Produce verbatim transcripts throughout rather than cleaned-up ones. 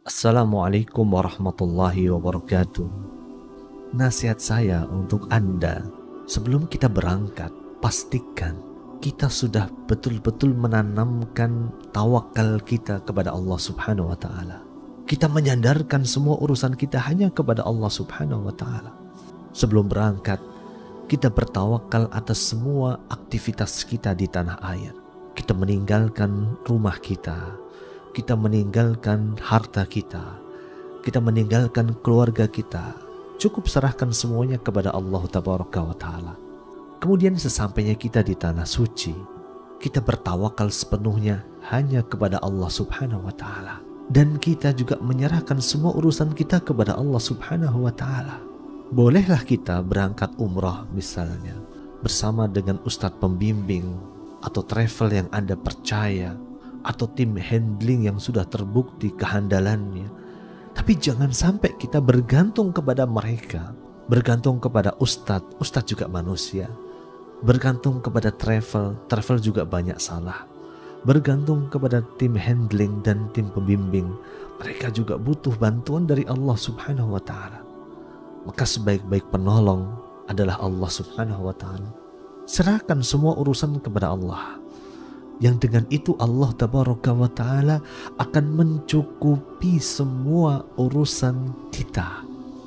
Assalamualaikum warahmatullahi wabarakatuh. Nasihat saya untuk Anda, sebelum kita berangkat, pastikan kita sudah betul-betul menanamkan tawakal kita kepada Allah Subhanahu wa taala. Kita menyandarkan semua urusan kita hanya kepada Allah Subhanahu wa taala. Sebelum berangkat, kita bertawakal atas semua aktivitas kita di tanah air. Kita meninggalkan rumah kita, kita meninggalkan harta kita, kita meninggalkan keluarga kita. Cukup serahkan semuanya kepada Allah Tabaraka wa Ta'ala. Kemudian sesampainya kita di tanah suci, kita bertawakal sepenuhnya hanya kepada Allah Subhanahu wa Ta'ala. Dan kita juga menyerahkan semua urusan kita kepada Allah Subhanahu wa Ta'ala. Bolehlah kita berangkat umrah misalnya bersama dengan ustadz pembimbing atau travel yang Anda percaya, atau tim handling yang sudah terbukti kehandalannya. Tapi jangan sampai kita bergantung kepada mereka, bergantung kepada ustadz, ustadz juga manusia, bergantung kepada travel, travel juga banyak salah, bergantung kepada tim handling dan tim pembimbing, mereka juga butuh bantuan dari Allah Subhanahu wa Ta'ala. Maka sebaik-baik penolong adalah Allah Subhanahu wa Ta'ala. Serahkan semua urusan kepada Allah, yang dengan itu Allah Tabaraka wa Ta'ala akan mencukupi semua urusan kita.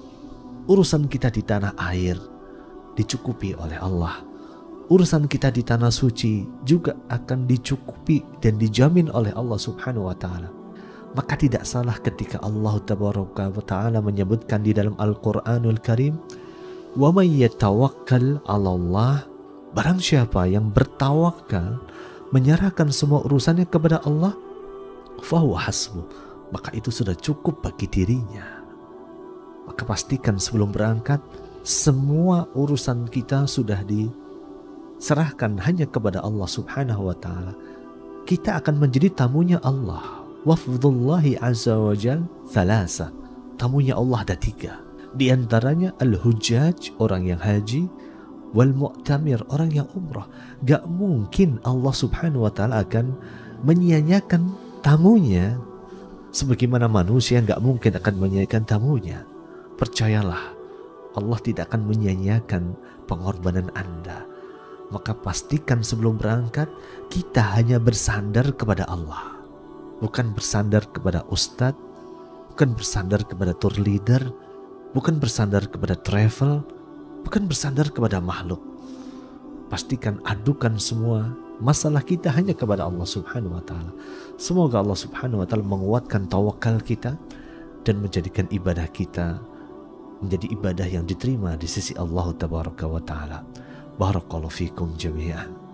Urusan kita di tanah air dicukupi oleh Allah. Urusan kita di tanah suci juga akan dicukupi dan dijamin oleh Allah Subhanahu wa Ta'ala. Maka tidak salah ketika Allah Tabaraka wa Ta'ala menyebutkan di dalam Al-Quranul Karim, "Wa may yatawakkal 'ala Allah", barang siapa yang bertawakal, menyerahkan semua urusannya kepada Allah, fahuwa hasbuh, maka itu sudah cukup bagi dirinya. Maka pastikan sebelum berangkat, semua urusan kita sudah diserahkan hanya kepada Allah Subhanahu wa Ta'ala. Kita akan menjadi tamunya Allah. Wafdullahi azza wa jal thalasa, tamunya Allah ada tiga. Di antaranya al-hujjaj, orang yang haji, wal mu'tamir, orang yang umrah. Gak mungkin Allah Subhanahu wa Ta'ala akan menyia-nyiakan tamunya, sebagaimana manusia gak mungkin akan menyia-nyiakan tamunya. Percayalah, Allah tidak akan menyia-nyiakan pengorbanan Anda. Maka pastikan sebelum berangkat, kita hanya bersandar kepada Allah, bukan bersandar kepada ustadz, bukan bersandar kepada tour leader, bukan bersandar kepada travel, bukan bersandar kepada makhluk. Pastikan adukan semua masalah kita hanya kepada Allah Subhanahu wa Ta'ala. Semoga Allah Subhanahu wa Ta'ala menguatkan tawakal kita dan menjadikan ibadah kita menjadi ibadah yang diterima di sisi Allah Tabaraka wa Ta'ala. Barakallahu fikum jami'an.